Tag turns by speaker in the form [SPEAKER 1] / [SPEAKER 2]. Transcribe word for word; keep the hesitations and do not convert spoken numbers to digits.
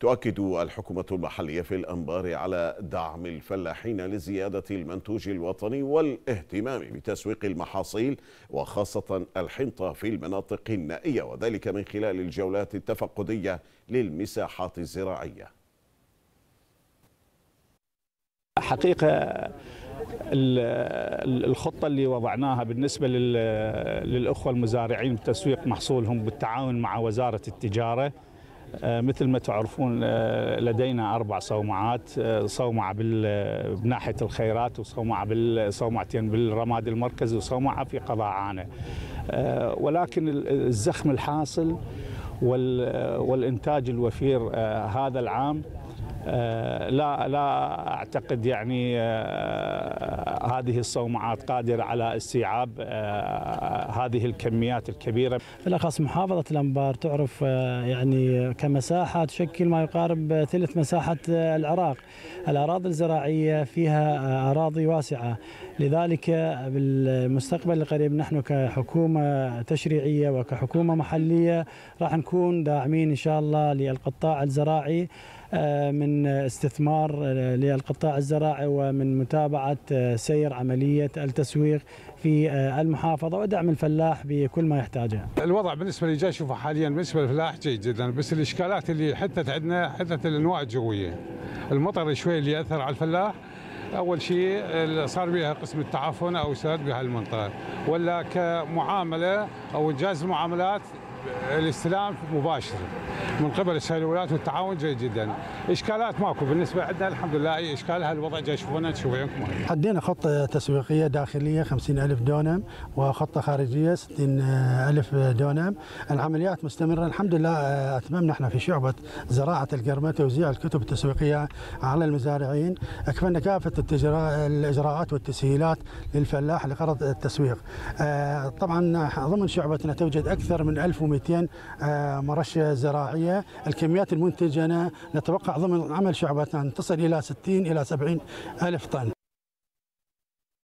[SPEAKER 1] تؤكد الحكومة المحلية في الأنبار على دعم الفلاحين لزيادة المنتوج الوطني والاهتمام بتسويق المحاصيل وخاصة الحنطة في المناطق النائية، وذلك من خلال الجولات التفقدية للمساحات الزراعية.
[SPEAKER 2] حقيقة الخطة اللي وضعناها بالنسبة للأخوة المزارعين بتسويق محصولهم بالتعاون مع وزارة التجارة، مثل ما تعرفون لدينا أربع صومعات، صومعة بناحية الخيرات، وصومعة صومعتين بالرماد المركزي، وصومعة في قضاعانة. ولكن الزخم الحاصل والإنتاج الوفير هذا العام لا لا اعتقد يعني هذه الصومعات قادره على استيعاب هذه الكميات الكبيره.
[SPEAKER 3] بالاخص محافظه الانبار تعرف يعني كمساحه تشكل ما يقارب ثلث مساحه العراق. الاراضي الزراعيه فيها اراضي واسعه، لذلك بالمستقبل القريب نحن كحكومه تشريعيه وكحكومه محليه راح نكون داعمين ان شاء الله للقطاع الزراعي، من استثمار للقطاع الزراعي ومن متابعة سير عملية التسويق في المحافظة ودعم الفلاح بكل ما يحتاجه.
[SPEAKER 4] الوضع بالنسبة لي جاي أشوفه حاليا بالنسبة للفلاح جيد جدا، بس الإشكالات اللي حتى عندنا حتى الأنواع الجوية، المطر شوي اللي يأثر على الفلاح. أول شيء صار بها قسم التعفن أو ساد بها المنطقة، ولا كمعاملة أو إنجاز المعاملات الاستلام مباشر من قبل السيلولات والتعاون جيد جدا. اشكالات ماكو بالنسبه عندنا الحمد لله، اي اشكال هالوضع جاي تشوفونه تشوفوا عينكم.
[SPEAKER 5] حدينا خطه تسويقيه داخليه خمسين ألف دونم وخطه خارجيه ستين ألف دونم. العمليات مستمره الحمد لله. اتممنا احنا في شعبه زراعه القرمه توزيع الكتب التسويقيه على المزارعين، اكملنا كافه الاجراءات والتسهيلات للفلاح لغرض التسويق. طبعا ضمن شعبتنا توجد اكثر من ألف ومئتين مرشه زراعيه. الكميات المنتجه نتوقع ضمن عمل شعبتنا أن تصل إلى ستين إلى سبعين ألف طن.